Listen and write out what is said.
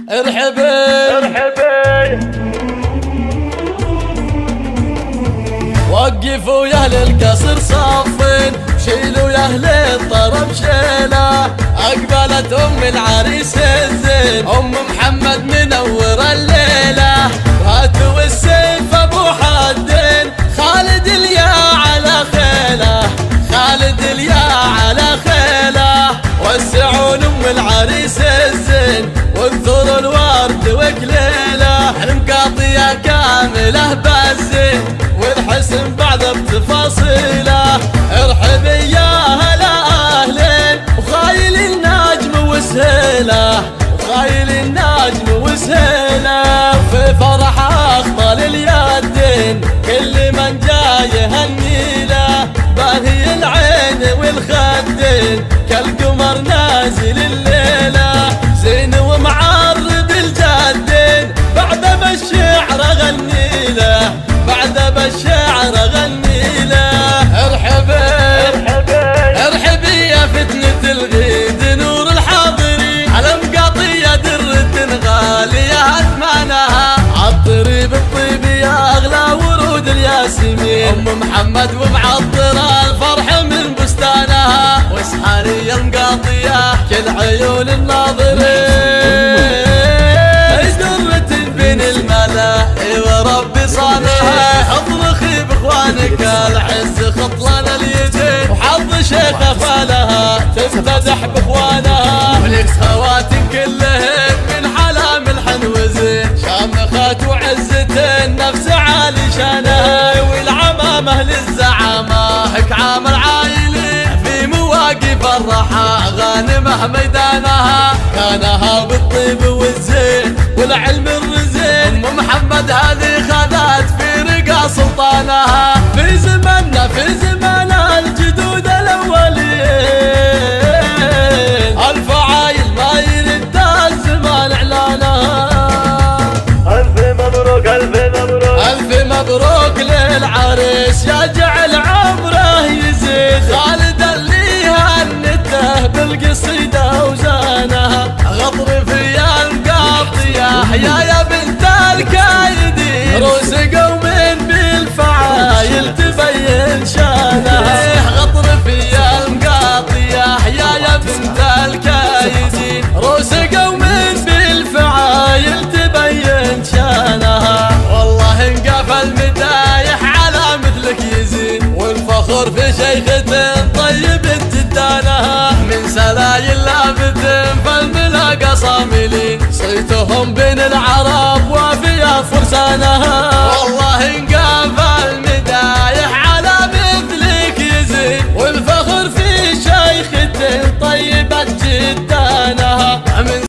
ارحبي وقفوا يا اهل القصر صفين، شيلوا يا اهل الطرب شيله، اقبلت ام العريس الزين، ام محمد منور الليله، هاتوا السيف ابو حدين، خالد اليا على خيله، خالد اليا على خيله، وسعون ام العريس الزين، واكثروا الورد وكليله، المقاطيه كامله بالزين، والحسن بعد بتفاصيله، ارحبي يا هلا اهلين، وخايل النجم وسهيله، وخايل النجم وسهيله، في فرح اخطل اليدين، كل من جاي يهنيله، باهي العين والخدين، كالقمر نازل الليله، زين ومعرب الجدين، بعد ما الشعر غنيله، بعد بالشعر غني له، ارحبي يا فتنة الغيد نور الحاضرين، على مقاطية درة غالية أثمانها، عطري بالطيب يا أغلى ورود الياسمين، أم محمد ومعطرة الفرح من بستانها، واسحاري المقاطية كل عيون الناظرين، بين الملا وربي صانها، اطرخي باخوانك العز خطلنا اليدين، وحظ شيخه فالها تفتدح باخوانها، ولك خواتم كلهن من حلا ملحن وزين، شامخات وعزة النفس عالي شانها، والعمامه للزعامه كعام العايلين، في مواقف الرحى غانمه ميدانها، كانها بالطيب والزين والعلم الرزين، ام محمد هذه خذت في رقى سلطانها، في زمننا في زمن الجدود الاولين، الفعايل ما يرد الزمان اعلانها، الف مبروك الف مبروك الف مبروك للعريس، يا جعل عمره يزيد، خالد اللي هنته بالقصيده وزانها، غطر في المقاطيه يا بنت الكايدين، روس قوم بالفعايل تبين شانها، غطر في المقاطيه يا بنت الكايدين، روس قوم بالفعايل تبين شانها، والله انقف المدايح على مثلك يزين، والفخر في شيخة طيب تدانها، من سلايل لابد فالملاقى صاملين، صيتهم بين العرب